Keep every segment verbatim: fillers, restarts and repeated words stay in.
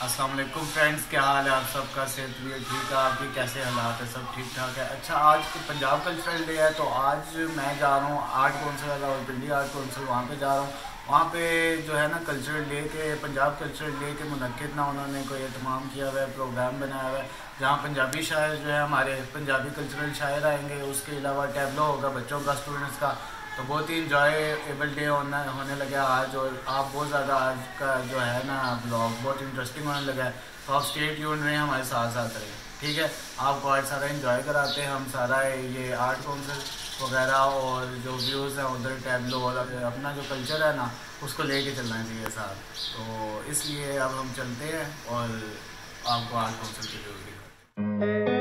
अस्सलाम वालेकुम फ्रेंड्स, क्या हाल है आप सबका? सेहत भी ठीक है आपकी? कैसे हालात है? सब ठीक ठाक है। अच्छा, आज तो पंजाब कल्चरल डे है, तो आज मैं जा रहा हूँ art council Rawalpindi art council, वहाँ पे जा रहा हूँ। वहाँ पे जो है ना कल्चरल डे के पंजाब कल्चरल डे के मुनक्किद ना उन्होंने कोई एहतमाम किया हुआ है, प्रोग्राम बनाया हुआ है, जहाँ पंजाबी शायर जो है हमारे पंजाबी कल्चरल शायर आएंगे। उसके अलावा टैबलो होगा बच्चों का, स्टूडेंट्स का। तो बहुत ही इंजॉयबल डे होना होने लगा आज, और आप बहुत ज़्यादा आज का जो है ना ब्लॉग बहुत इंटरेस्टिंग होने लगा है। तो आप स्टे ट्यून्ड रहे, हमारे साथ साथ रहे, ठीक है? आपको आज सारा इंजॉय कराते हैं हम, सारा ये आर्ट कौंसिल वगैरह और जो व्यूज़ हैं उधर टैबलो और अपना जो कल्चर है ना उसको लेके चलना चाहिए साथ। तो इसलिए अब हम चलते हैं और आपको आर्ट कौंसिल की जरूरत है।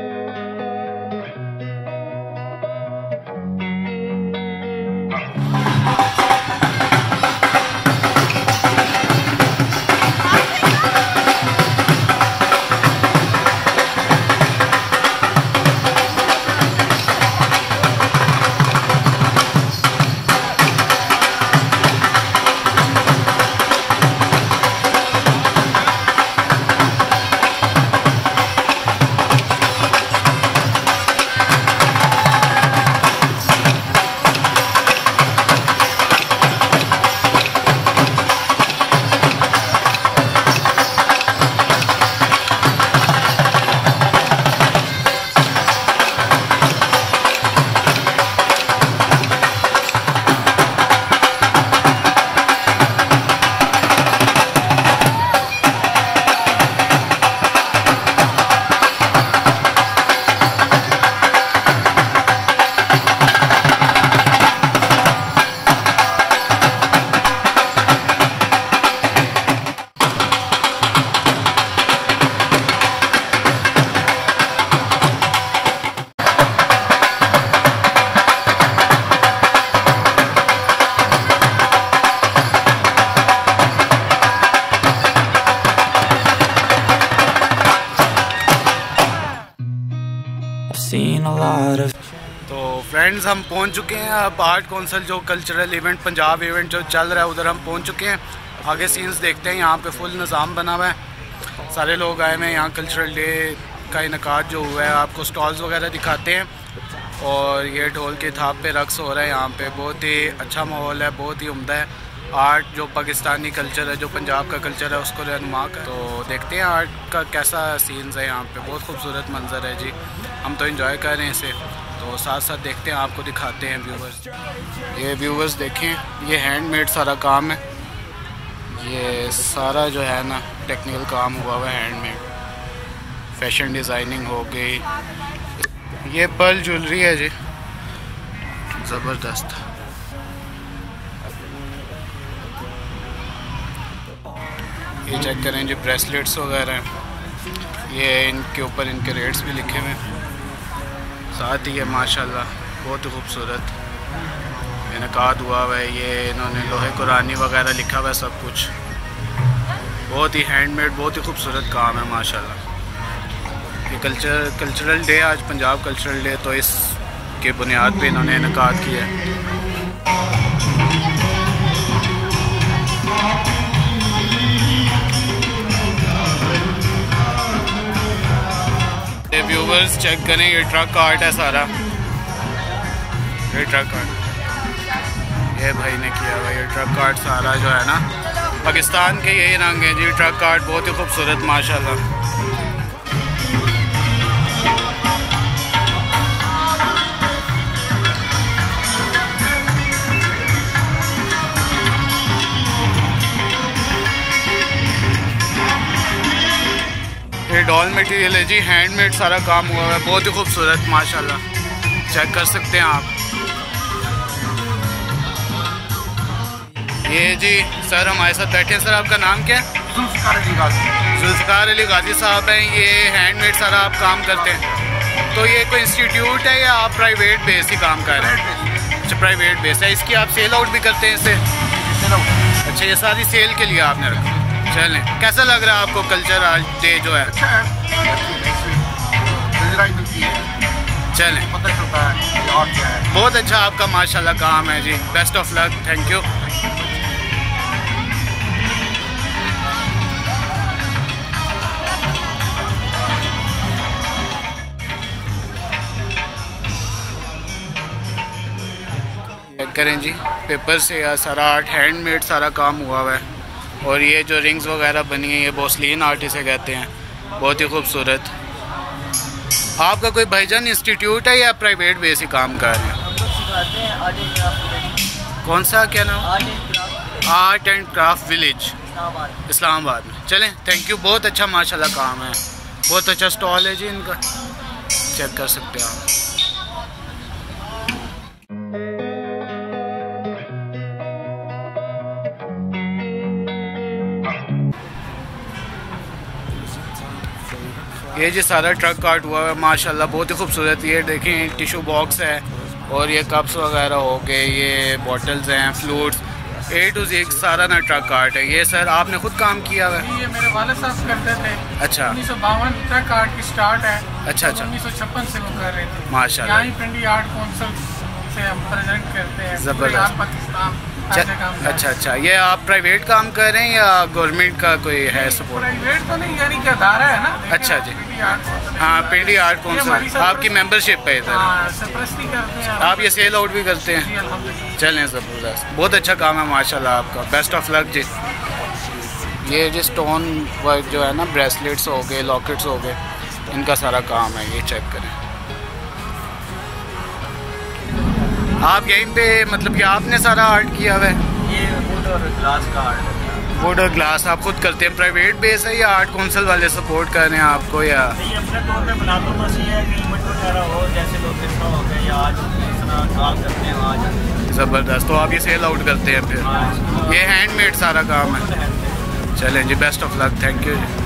तो फ्रेंड्स, हम पहुंच चुके हैं अब आर्ट कौंसिल, जो कल्चरल इवेंट पंजाब इवेंट जो चल रहा है उधर हम पहुंच चुके हैं। आगे सीन्स देखते हैं। यहाँ पे फुल निज़ाम बना हुआ है, सारे लोग आए हुए हैं। यहाँ कल्चरल डे का इनकाद जो हुआ है, आपको स्टॉल्स वगैरह दिखाते हैं। और ये ढोल के थाप पे रक्स हो रहा है यहाँ पे। बहुत ही अच्छा माहौल है, बहुत ही उम्दा है। आर्ट जो पाकिस्तानी कल्चर है, जो पंजाब का कल्चर है, उसको रहनुमा कर। तो देखते हैं आर्ट का कैसा सीन्स है यहाँ पे। बहुत खूबसूरत मंजर है जी, हम तो एंजॉय कर रहे हैं इसे। तो साथ साथ देखते हैं, आपको दिखाते हैं व्यूवर्स। ये व्यूवर्स देखें, ये हैंडमेड सारा काम है। ये सारा जो है ना टेक्निकल काम हुआ हुआ है, हैंडमेड। फैशन डिज़ाइनिंग हो गई। ये पर्ल ज्वेलरी है जी, ज़बरदस्त। ये चेक करें जी, ब्रेसलेट्स वगैरह हैं। ये इनके ऊपर इनके रेट्स भी लिखे हुए हैं। साथ ही है माशाल्लाह बहुत ही खूबसूरत इनकाद हुआ हुआ है। ये इन्होंने लोहे कुरानी वगैरह लिखा हुआ है, सब कुछ बहुत ही हैंडमेड, बहुत ही खूबसूरत काम है माशाल्लाह। ये कल्चर कल्चरल डे आज पंजाब कल्चरल डे, तो इसके बुनियाद पे इन्होंने इनकाद किया है। व्यूवर्स चेक करें, ये ट्रक आर्ट है सारा। ये ट्रक आर्ट ये भाई ने किया हुआ। ये ट्रक आर्ट सारा जो है ना पाकिस्तान के यही रंग है जी। ट्रक आर्ट बहुत ही खूबसूरत माशाल्लाह। ये डॉल मटेरियल है जी, हैंडमेड सारा काम हुआ है, बहुत ही खूबसूरत माशाल्लाह। चेक कर सकते हैं आप। ये जी सर हमारे साथ बैठे हैं। सर आपका नाम क्या है? जुल्फ़िकार अली गाजी। जुल्फ़िकार अली गाजी साहब हैं। ये हैंडमेड सारा आप काम करते हैं, तो ये कोई इंस्टीट्यूट है या आप प्राइवेट बेस ही काम कर रहे हैं? अच्छा, प्राइवेट बेस है। इसकी आप सेल आउट भी करते हैं इससे? अच्छा, ये सारी सेल के लिए आपने रखा। चलें, कैसा लग रहा है आपको कल्चर आज डे जो है? अच्छा है, चलें, पता चलता है और क्या है। बहुत अच्छा आपका माशाल्लाह काम है जी। Best of luck, thank you. करें जी, पेपर से या सारा आर्ट हैंडमेड सारा काम हुआ हुआ है। और ये जो रिंग्स वगैरह बनी है ये बोसलिन आर्ट इसे कहते हैं, बहुत ही खूबसूरत। आपका कोई भाईजान इंस्टीट्यूट है या प्राइवेट बेस ही काम कर रहे हैं? कौन सा, क्या नाम? Art and craft village, Islamabad में। चलें, थैंक यू, बहुत अच्छा माशाल्लाह काम है, बहुत अच्छा स्टॉल है जी इनका, चेक कर सकते हैं आप। ये जी सारा ट्रक काट हुआ है माशाल्लाह, बहुत ही खूबसूरत। ये देखें टिशू बॉक्स है और ये कप्स वगैरह हो गए, ये बॉटल्स हैं, फ्लूट्स, ए टू जेड सारा ना ट्रक आर्ट है। ये सर आपने खुद काम किया हुआ है? ये मेरे वाले साहब करते थे। अच्छा, उन्नीस सौ बावन ट्रक आर्ट की स्टार्ट है। अच्छा अच्छा, उन्नीस सौ छप्पन से वो कर रहे थे माशाल्लाह। यहाँ पिंडी आर्ट काउंसिल से हम प्रेजेंट करते हैं ज़बरदस्त। पाकिस्तान। अच्छा अच्छा, ये आप प्राइवेट काम कर रहे हैं या गवर्नमेंट का कोई है सपोर्ट? प्राइवेट तो नहीं, यानी कि अदारा है ना। अच्छा जी, हाँ, पिंडी आर्ट काउंसिल आपकी मेंबरशिप है इधर? आप ये सेल आउट भी करते हैं? चलें, ज़बरदस्त, बहुत अच्छा काम है माशाल्लाह आपका, बेस्ट ऑफ लक जी। ये जो स्टोन वर्क जो है ना, ब्रेसलेट्स हो गए, लॉकेट्स हो गए, इनका सारा काम है, ये चेक करें आप। यहीं पे मतलब कि आपने सारा आर्ट किया हुआ है? ये वुड और ग्लास का आर्ट है। वुड और ग्लास आप खुद करते हैं? प्राइवेट बेस है या आर्ट काउंसिल वाले सपोर्ट कर रहे हैं आपको? या नहीं, अपने तौर पे बना दो, बस ये है कि इवेंट वगैरह हो, जैसे लोग इस तरह हो गए या आज इस तरह काम करते हैं आज। ज़बरदस्त, तो आप ये सेल आउट करते हैं फिर? ये हैंडमेड सारा काम है। चलें जी, best of luck, thank you जी।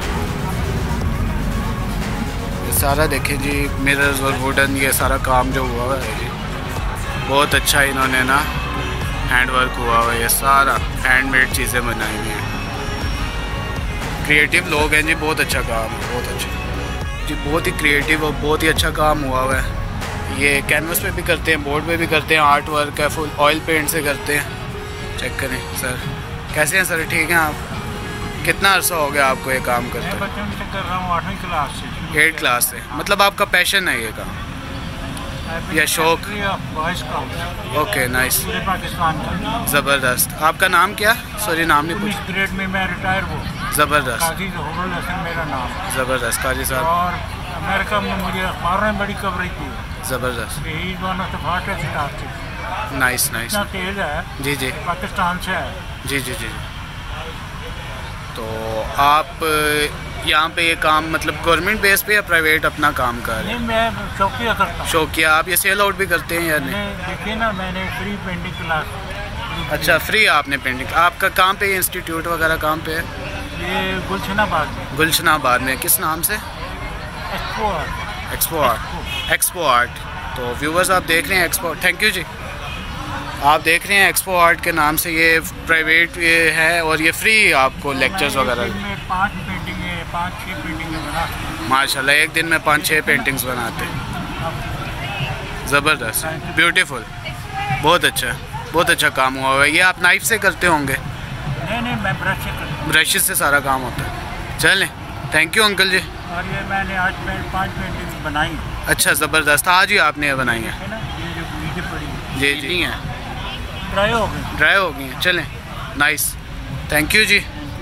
ये सारा देखें जी, मिरर्स और वुडन, ये सारा काम जो हुआ है जी, बहुत अच्छा इन्होंने ना हैंड वर्क हुआ हुआ है, ये सारा हैंडमेड चीज़ें बनाई हुई हैं। क्रिएटिव लोग हैं जी, बहुत अच्छा काम है, बहुत अच्छा जी, बहुत ही क्रिएटिव और बहुत ही अच्छा काम हुआ हुआ है। ये कैनवस पे भी करते हैं, बोर्ड पे भी करते हैं, आर्ट वर्क है, फुल ऑयल पेंट से करते हैं। चेक करें सर, कैसे हैं सर? ठीक हैं आप? कितना अर्सा हो गया आपको ये काम करते हैं? बच्चों से कर रहा हूँ आठवीं क्लास से। एट क्लास से, मतलब आपका पैशन है ये काम या शौक? ओके, नाइस, पाकिस्तान का। ज़बरदस्त। आपका नाम क्या? सॉरी, नाम नहीं उन्नीस ग्रेड में मैं रिटायर हुआ। ज़बरदस्त, काजी ज़हूरुल हसन मेरा नाम। ज़बरदस्त काजी साहब। और अमेरिका में मुझे अखबारों में बड़ी कवरेज की है। ज़बरदस्त, यही one of the fastest artist. Nice nice. इतना तेज़ है जी जी पाकिस्तान से है। जी जी जी। तो आप यहाँ पे ये काम मतलब गवर्नमेंट बेस पे या प्राइवेट अपना काम कर रहे हैं? नहीं, मैं शौकिया करता हूँ। शौकिया, आप ये सेल आउट भी करते हैं या नहीं? देखिए ना, मैंने फ्री पेंटिंग क्लास। अच्छा, फ्री आपने पेंटिंग। आपका काम पे इंस्टीट्यूट वगैरह काम पे है? ये गुलशनाबाद में। गुलशनाबाद में, किस नाम से? Expo art. Expo art, expo art. तो व्यूवर्स आप देख रहे हैं एक्सपो, थैंक यू जी, आप देख रहे हैं एक्सपो आर्ट के नाम से ये प्राइवेट ये है और ये फ्री आपको लेक्चर्स वगैरह। पाँच पेंटिंगें, पाँच छः पेंटिंगें बना माशाल्लाह, एक दिन में पाँच छः पेंटिंग्स बनाते हैं। ज़बरदस्त, ब्यूटीफुल, बहुत अच्छा, बहुत अच्छा काम हुआ हुआ है। ये आप नाइफ से करते होंगे? नहीं नहीं, मैं ब्रश से करता हूँ। ब्रश से सारा काम होता है। चलें, थैंक यू अंकल जी। और ये मैंने आज पाँच पेंटिंग बनाई। अच्छा, ज़बरदस्त, आज ही आपने ये बनाई है? ना, ये जो नीचे पड़ी है जी जी हैं, ड्राई हो गई, ड्राई हो गई हैं। चलें, नाइस, थैंक यू जी।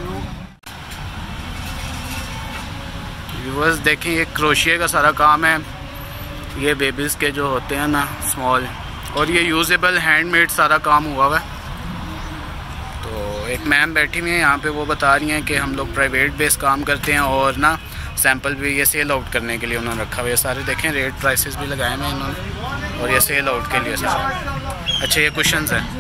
व्यूअर्स देखें, ये क्रोशिया का सारा काम है, ये बेबीज़ के जो होते हैं ना स्मॉल, और ये यूजेबल हैंडमेड सारा काम हुआ हुआ है। तो एक मैम बैठी हुई है यहाँ पे, वो बता रही हैं कि हम लोग प्राइवेट बेस काम करते हैं और ना सैंपल भी ये सेल आउट करने के लिए उन्होंने रखा हुआ है। सारे देखें रेट प्राइसेस भी लगाए हैं इन्होंने, और ये सेल आउट के लिए सारे। अच्छा, ये कुशन्स हैं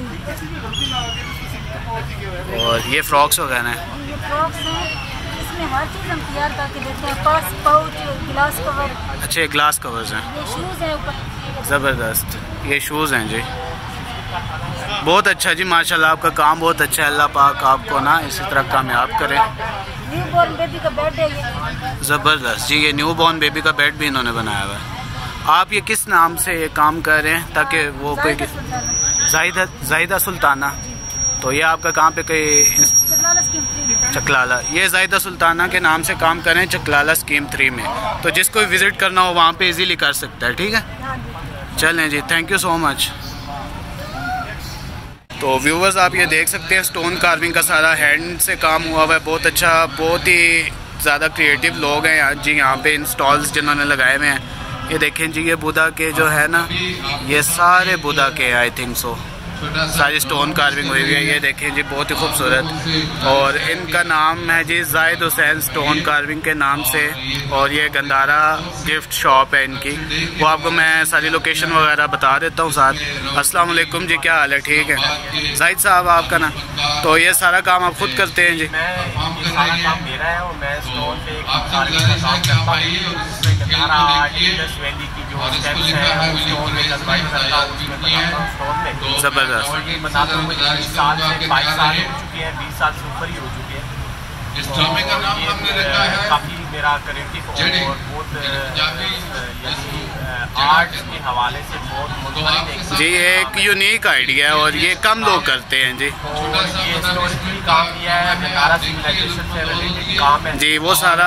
और ये फ्रॉक्स वगैरह हैं। इसमें हर चीज़ हम तैयार करके देते हैं, पर्स, पाउच, ग्लास कवर। अच्छा, ये ग्लास कवर्स हैं। ये शूज़ हैं ऊपर। ज़बरदस्त, ये शूज़ हैं जी, बहुत अच्छा जी, माशाल्लाह आपका काम बहुत अच्छा है। अल्लाह पाक आपको ना इसी तरह कामयाब करें। न्यू बॉर्न बेबी का बेड है ये। ज़बरदस्त जी, ये न्यू बॉर्न बेबी का बेड भी इन्होंने बनाया हुआ है। आप ये किस नाम से ये काम कर रहे हैं ताकि वो कोई? जाहिदा, जाहिदा सुल्ताना। तो ये आपका कहाँ पे कोई? Chaklala scheme three. चकलाला, ये जाहिदा सुल्ताना के नाम से काम कर रहे हैं चकलाला स्कीम थ्री में। तो जिसको विज़िट करना हो वहाँ पे इजीली कर सकता है, ठीक है? चलें जी, थैंक यू सो मच। तो व्यूवर्स आप ये देख सकते हैं स्टोन कार्विंग का सारा हैंड से काम हुआ हुआ है। बहुत अच्छा, बहुत ही ज़्यादा क्रिएटिव लोग हैं यहाँ जी। यहाँ पे इन स्टॉल्स जिन्होंने लगाए हुए हैं, ये देखें जी, ये बुद्धा के जो है ना, ये सारे बुद्धा के आई थिंक सो सारी स्टोन कार्विंग हुई हुई है। ये देखें जी, बहुत ही खूबसूरत। और इनका नाम है जी जाहिद हुसैन स्टोन कार्विंग के नाम से, और ये गंदारा गिफ्ट शॉप है इनकी। वो आपको मैं सारी लोकेशन वगैरह बता देता हूँ साथ। अस्सलाम वालेकुम जी, क्या हाल है? ठीक है जाहिद साहब आपका ना, तो ये सारा काम आप खुद करते हैं जी? मैं ये सारा काम मेरा है और मैं स्टोन पे कार्विंग का काम करता हूँ। गंदारा आर्ट इंडस वैली की जो स्टेप्स हैं स्टोन में कस्टमाइज करता हूँ, उसमें बनाता हूँ स्टोन में। ज़बरदस्त। और ये बताता हूँ मुझे बीस साल से बाईस साल हो चुके हैं, बीस साल से ऊपर ही हो चुके हैं। इस ड्रामे का नाम हमने रखा है काफ़ी मेरा क्रिएटिव और बहुत आर्ट के हवाले से बहुत मुख्तलिफ जी, एक यूनिक आइडिया है और ये कम लोग करते हैं जी। और ये हिस्टोरिकली काम किया है, गंदारा सिविलाइजेशन से रिलेटेड काम है जी। वो सारा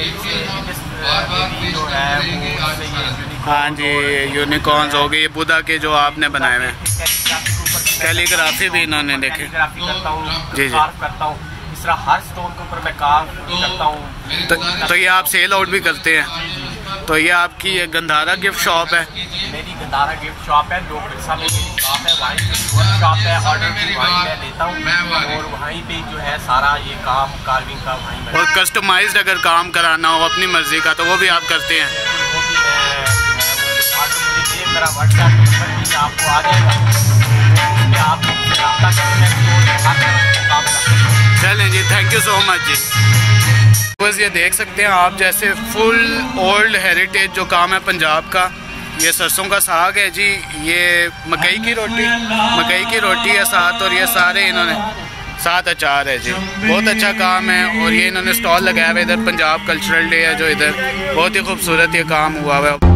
जो है वो, हाँ जी, यूनिकॉर्न्स हो गए, ये बुद्धा के जो आपने बनाए हुए हैं, कैलीग्राफी भी इन्होंने देखे। कैलीग्राफी करता हूँ जी जी, कार्व करता हूँ, इस तरह हर स्टोन के ऊपर मैं कार्व करता हूँ। तो, तो ये आप सेल आउट भी करते हैं? तो ये आपकी ये गंदारा गिफ्ट शॉप है? मेरी गंदारा गिफ्ट शॉप है, लोग पिरसा में मेरी शॉप है, वहीं पे शॉप है, ऑर्डर भी वहीं मैं देता हूँ और वहीं पे जो है सारा ये काम कार्विंग का वहीं मैं। और कस्टमाइज्ड अगर काम कराना हो अपनी मर्जी का तो वो भी आप करते हैं? वो भी मैं मुझे मेरा व्हाट्सएप नंबर भी आपको आ जाएगा, उसमें आप रब्ता करें, काम करते। चलें जी, थैंक यू सो मच जी। बस ये देख सकते हैं आप, जैसे फुल ओल्ड हेरिटेज जो काम है पंजाब का। ये सरसों का साग है जी, ये मकई की रोटी, मकई की रोटी है साथ, और ये सारे इन्होंने साथ अचार है जी। बहुत अच्छा काम है। और ये इन्होंने स्टॉल लगाया हुआ है, इधर पंजाब कल्चरल डे है जो इधर, बहुत ही खूबसूरत ये काम हुआ हुआ है।